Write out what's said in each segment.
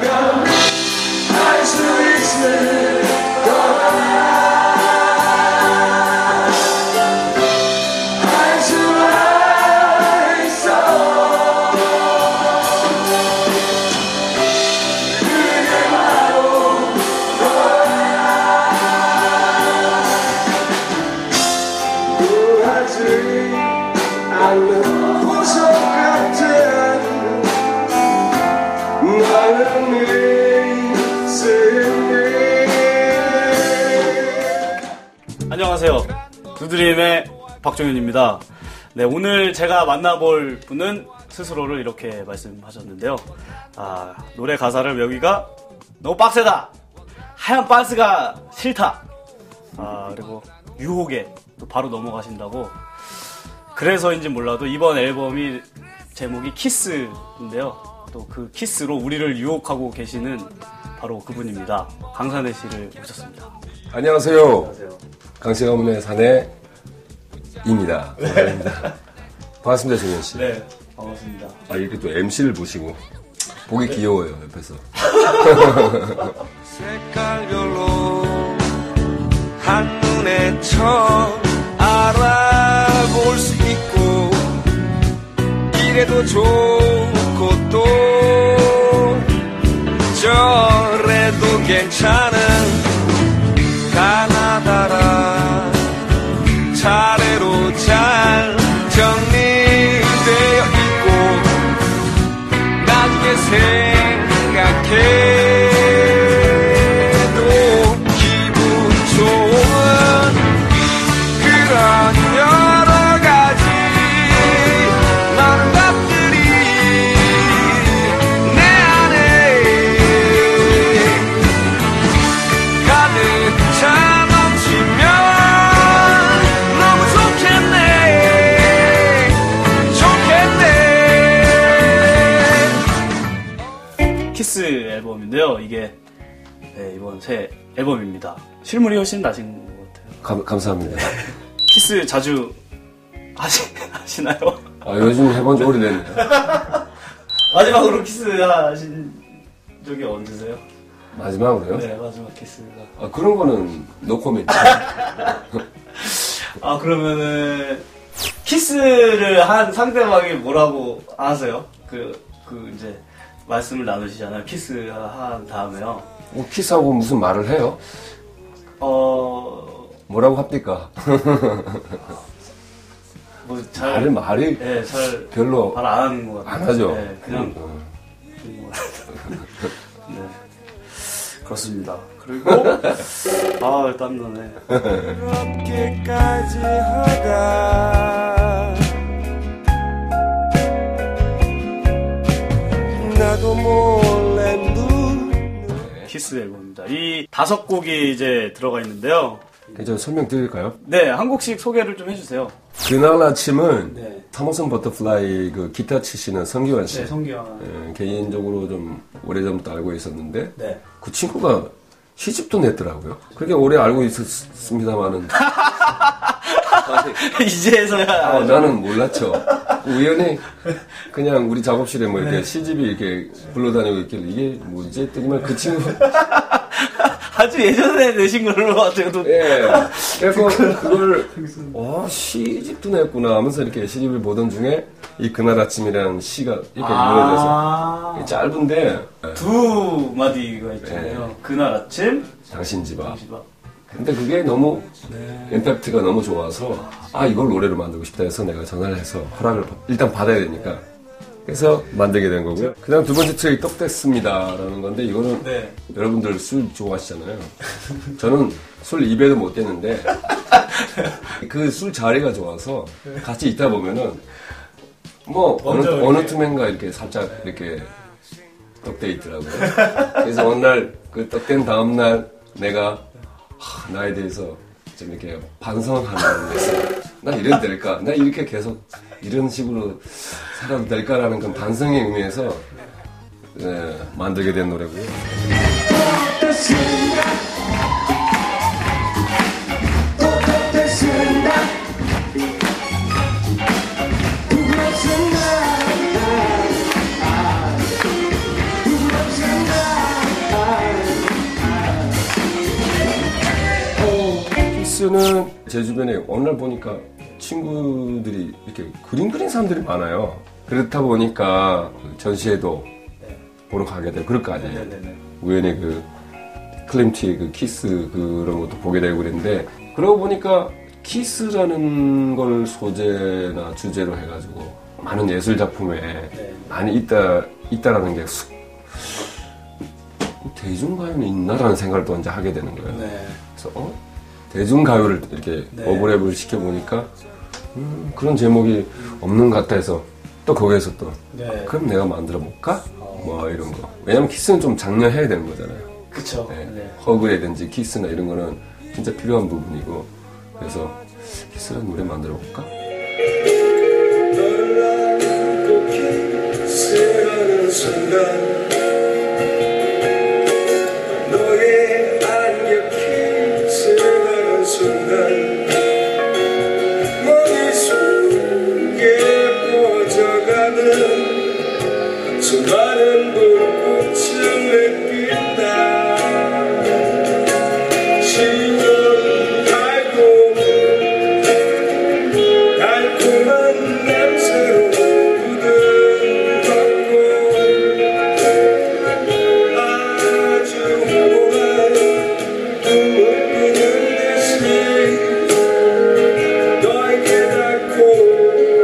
안녕하세요. 두드림의 박종현입니다. 네, 오늘 제가 만나볼 분은 스스로를 이렇게 말씀하셨는데요. 노래 가사를 외우기가 너무 빡세다. 하얀 빤스가 싫다. 그리고 유혹에 또 바로 넘어가신다고. 그래서인지 몰라도 이번 앨범이 제목이 키스인데요. 또 그 키스로 우리를 유혹하고 계시는 바로 그분입니다. 강산해 씨를 모셨습니다. 안녕하세요. 안녕하세요. 강세가문의 사내입니다. 네. 반갑습니다, 정현 씨. 네, 반갑습니다. 이렇게 또 MC를 보시고 보기 귀여워요, 옆에서. 색깔별로 한눈에 처음 알아볼 수 있고 이래도 좋고 또 저래도 괜찮은 가나다라 차례로 잘 정리되어 있고 나중에 생각해도 기분 좋은 그런 여러 가지 많은 것들이 내 안에 가득 차 넘치면 너무 좋겠네 키스 앨범인데요. 이게 이번 새 앨범입니다. 실물이 훨씬 나신 것 같아요. 감사합니다. 키스 자주 하시나요? 요즘 해본 지 오래됐네요. 마지막으로 키스 하신 적이 언제세요? 마지막으로요? 네, 마지막 키스가. 그런 거는 노코멘트. 그러면은 키스를 한 상대방이 뭐라고 하세요? 이제 말씀을 나누시잖아요. 키스한 다음에요. 키스하고 무슨 말을 해요? 뭐라고 합니까? 말이 네, 잘 별로 말 안 하는 것 같아요. 안 하죠. 네, 그냥 네, 그렇습니다. 그리고 땀나네. 그렇게까지 하다 나도 몰래 키스 앨범입니다. 이 5곡이 이제 들어가 있는데요. 저 설명 드릴까요? 네, 한 곡씩 소개를 좀 해주세요. 그날 아침은 네. 사모성 버터플라이 그 기타 치시는 성기환 씨. 네, 성기환. 개인적으로 좀 오래전부터 알고 있었는데 네. 그 친구가 시집도 냈더라고요. 그렇게 오래 알고 있었습니다만은 이제서야 나는 몰랐죠. 우연히 그냥 우리 작업실에 뭐 이렇게 시집이 이렇게 불러다니고 있길래 이게 뭐지 했더니만 그 친구 아주 예전에 내신 걸로 같아요. 예. 그래서 그걸 시집도 냈구나 하면서 이렇게 시집을 보던 중에 이 그날 아침이라는 시가 이렇게 유명해져서 짧은데 두 마디가 있잖아요. 네. 그날 아침 당신 집 앞. 근데 그게 너무 임팩트가 너무 좋아서 이걸 노래로 만들고 싶다 해서 내가 전화를 해서 허락을 일단 받아야 되니까 그래서 만들게 된 거고요. 그다음 두 번째 트랙이 떡됐습니다라는 건데 이거는 여러분들 술 좋아하시잖아요. 저는 술 입에도 못 대는데 그 술 자리가 좋아서 같이 있다 보면은 뭐 어느 틈엔가 이렇게 살짝 이렇게 떡돼 있더라고요. 그래서 어느 날 그 떡된 다음 날 내가 나에 대해서 좀 이렇게 반성하는 데서 나 이래도 될까? 나 이렇게 계속 이런 식으로 살아도 될까라는 그런 반성의 의미에서 만들게 된 노래고요. 뮤지션은 제 주변에 어느 날 보니까 친구들이 이렇게 그림 그린 사람들이 많아요. 그렇다 보니까 전시회도 보러 가게 되고 그럴 거 아니에요. 우연히 그 클림트의 그 키스 그런 것도 보게 되고 그랬는데 그러고 보니까 키스라는 걸 소재나 주제로 해가지고 많은 예술 작품에 많이 있다라는 게 대중가요는 있나라는 생각을 또 이제 하게 되는 거예요. 그래서 대중가요를 이렇게 오버랩을 시켜보니까 그런 제목이 없는 것 같아 해서 또 거기에서 또 그럼 내가 만들어 볼까? 뭐 이런 거. 왜냐면 키스는 좀 장려해야 되는 거잖아요. 그쵸. 허그라든지 키스나 이런 거는 진짜 필요한 부분이고 그래서 키스라는 노래 만들어 볼까? 널 안고 키스하는 순간 너의 안겨 키스하는 순간 머릿속에 퍼져가는 수많은 불꽃을 느낀다 시원 달콤 달콤한 냄새로 부둥하고 아주 오래 꿈을 꾸는 듯이 너에게 닿고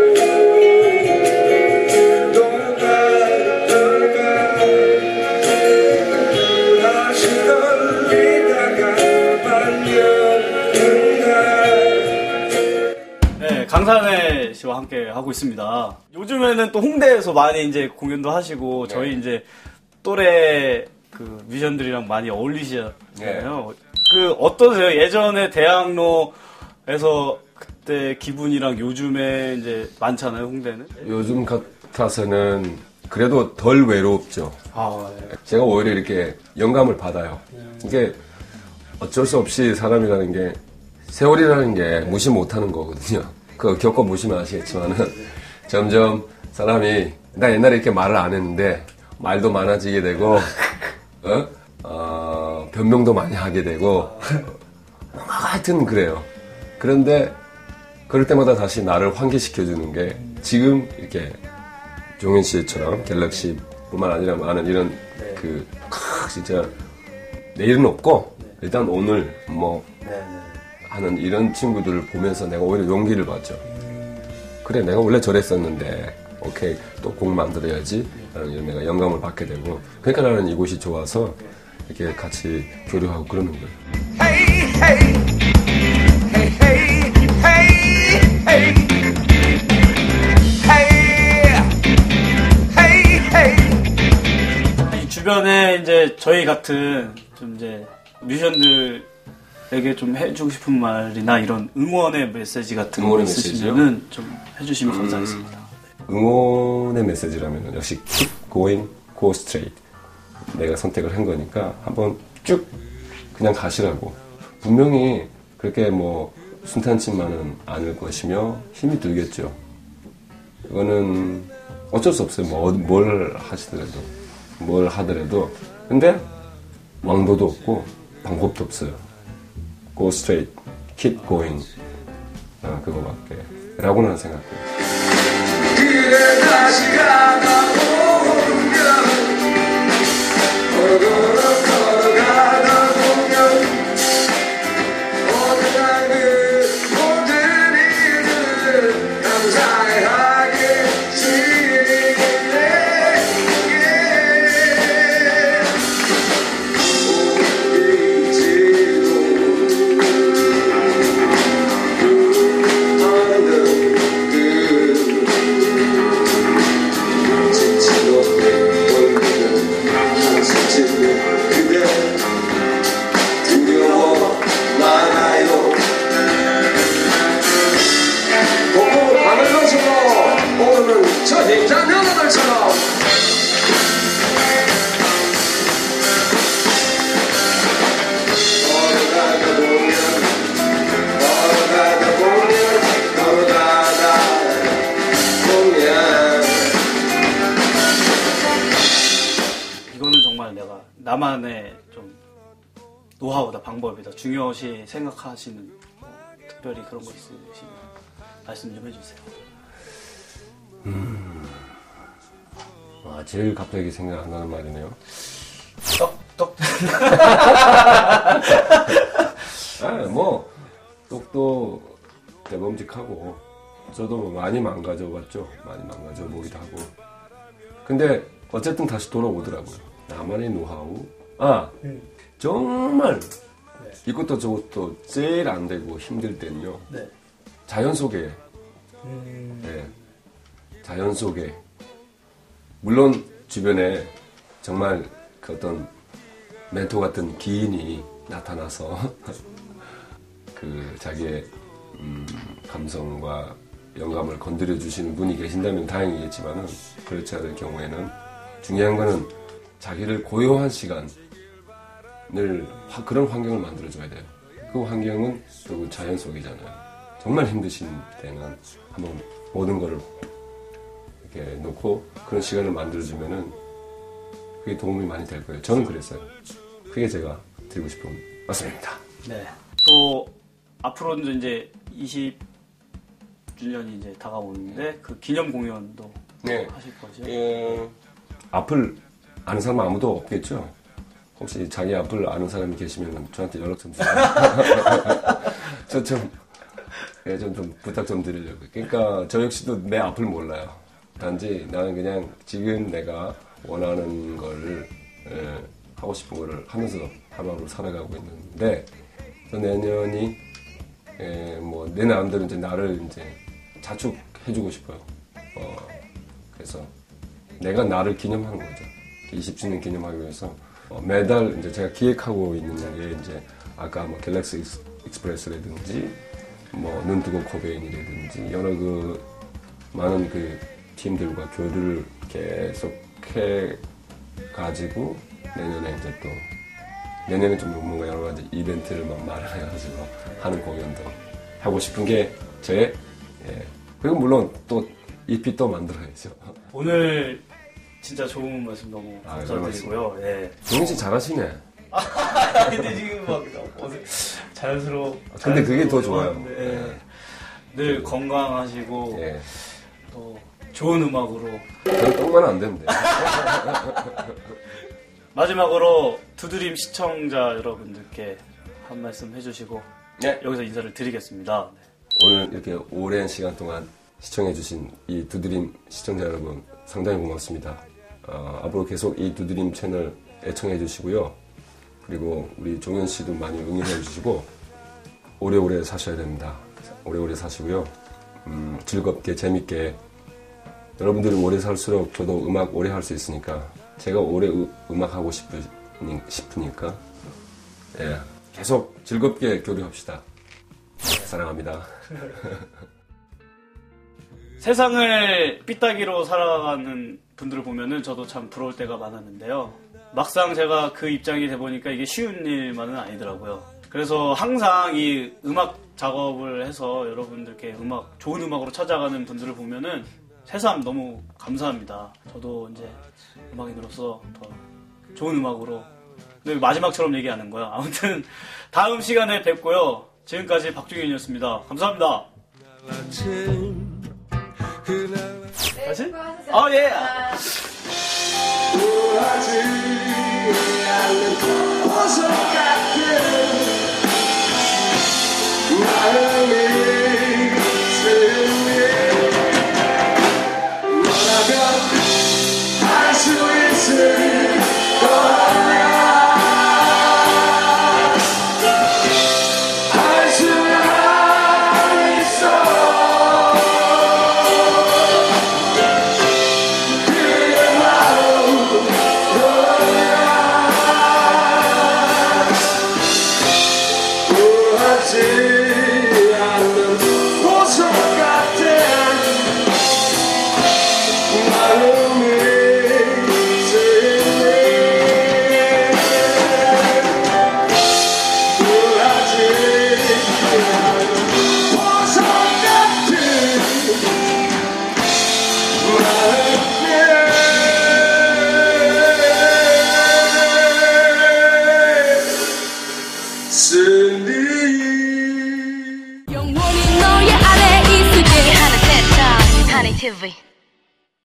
강산혜 씨와 함께 하고 있습니다. 요즘에는 또 홍대에서 많이 이제 공연도 하시고 저희 이제 또래 그 뮤지션들이랑 많이 어울리시잖아요. 그 어떠세요? 예전에 대학로에서 그때 기분이랑 요즘에 이제 많잖아요, 홍대는. 요즘 같아서는 그래도 덜 외롭죠. 제가 오히려 이렇게 영감을 받아요. 이게 어쩔 수 없이 사람이라는 게 세월이라는 게 무시 못하는 거거든요. 그거 겪어보시면 아시겠지만은 점점 사람이 나 옛날에 이렇게 말을 안 했는데 말도 많아지게 되고 변명도 많이 하게 되고 뭔가 하여튼 그래요. 그런데 그럴 때마다 다시 나를 환기시켜주는 게 지금 이렇게 종현 씨처럼 갤럭시뿐만 아니라 많은 이런 진짜 내일은 없고 일단 오늘 뭐 하는 이런 친구들을 보면서 내가 오히려 용기를 받죠. 그래 내가 원래 저랬었는데 오케이 또 곡 만들어야지 라는 이런 내가 영감을 받게 되고 그러니까 나는 이곳이 좋아서 이렇게 같이 교류하고 그러는 거예요. Hey, hey, hey, hey, hey, hey, hey, hey. 이 주변에 이제 저희 같은 좀 이제 뮤지션들에게 좀 해주고 싶은 말이나 이런 응원의 메시지 같은 거 있으시면은 좀 해주시면 감사하겠습니다. 응원의 메시지라면 역시 keep going, go straight. 내가 선택을 한 거니까 한번 쭉 그냥 가시라고. 분명히 그렇게 뭐 순탄치만은 않을 것이며 힘이 들겠죠. 이거는 어쩔 수 없어요. 뭘 하더라도. 근데 왕도도 없고 방법도 없어요. Go straight, keep going. 그거밖에. 라고 나는 생각해요. 그래 다시 가다 보면 걸어가다 보면 어느 날은 모든 일을 감사하겠지. 저 힘찬 여자들처럼 걸어가다 보면 이거는 정말 내가 나만의 좀 노하우다, 방법이다, 중요시 생각하시는 특별히 그런 거 있으시면 말씀 좀 해주세요. 제일 갑자기 생각 안 나는 말이네요. 떡. 떡도 대범직하고, 저도 많이 망가져봤죠. 많이 망가져보기도 하고. 근데 어쨌든 다시 돌아오더라고요. 나만의 노하우. 정말 이것도 저것도 제일 안 되고 힘들 때는요. 네. 자연 속에. 네. 자연 속에. 물론 주변에 정말 그 어떤 멘토 같은 기인이 나타나서 그 자기의 감성과 영감을 건드려 주시는 분이 계신다면 다행이겠지만은 그렇지 않을 경우에는 중요한 거는 자기를 고요한 시간을 그런 환경을 만들어줘야 돼요. 그 환경은 결국 자연 속이잖아요. 정말 힘드신 때는 한번 모든 거를 이렇게 놓고 그런 시간을 만들어주면은 그게 도움이 많이 될 거예요. 저는 그랬어요. 그게 제가 드리고 싶은 말씀입니다. 네. 또 앞으로는 이제 20주년이 이제 다가오는데 그 기념 공연도 하실 거죠? 앞을 아는 사람 아무도 없겠죠? 혹시 자기 앞을 아는 사람이 계시면 저한테 연락 좀 주세요. 좀 부탁 좀 드리려고. 그러니까 저 역시도 내 앞을 몰라요. 단지 나는 그냥 지금 내가 원하는 걸 하고 싶은 거를 하면서 하루하루 살아가고 있는데 내년이 내 나름대로 이제 나를 이제 자축해주고 싶어요. 그래서 내가 나를 기념하는 거죠. 20주년 기념하기 위해서 매달 이제 제가 기획하고 있는 게 이제 아까 뭐 갤럭시 익스프레스라든지 뭐 눈뜨고 코베인이라든지 여러 그 많은 그 팀들과 교류를 계속 해 가지고 내년에 이제 또 내년에 좀 뭔가 여러 가지 이벤트를 막 마련해가지고 하는 공연도 하고 싶은 게 제 그리고 물론 또 EP 또 만들어야죠. 오늘 진짜 좋은 말씀 너무 감사드리고요. 예. 종민 씨 잘하시네. 근데 지금 막 자연스러워. 근데 그게 더 좋아요. 늘 건강하시고 또 좋은 음악으로. 저는 떡만 안 되는데. 마지막으로 두드림 시청자 여러분들께 한 말씀 해주시고 여기서 인사를 드리겠습니다. 오늘 이렇게 오랜 시간 동안 시청해주신 이 두드림 시청자 여러분 상당히 고맙습니다. 앞으로 계속 이 두드림 채널 애청해주시고요. 그리고 우리 종현 씨도 많이 응원해주시고 오래오래 사셔야 됩니다. 오래오래 사시고요. 즐겁게 재밌게 여러분들이 오래 살수록 저도 음악 오래 할 수 있으니까 제가 오래 음악 하고 싶으니까 계속 즐겁게 교류합시다. 사랑합니다. 세상을 삐딱이로 살아가는 분들을 보면은 저도 참 부러울 때가 많았는데요. 막상 제가 그 입장이 돼보니까 이게 쉬운 일만은 아니더라고요. 그래서 항상 이 음악 작업을 해서 여러분들께 좋은 음악으로 찾아가는 분들을 보면은 새삼 너무 감사합니다. 저도 이제 음악인으로서 더 좋은 음악으로. 근데 마지막처럼 얘기하는 거야. 아무튼 다음 시간에 뵙고요. 지금까지 박중현이었습니다. 감사합니다. 다시? 예. 우아하지 않는 보석 같은 마음이 스며 너라면 할 수 있을 거야 할 수야 있어 그의 마음 TV.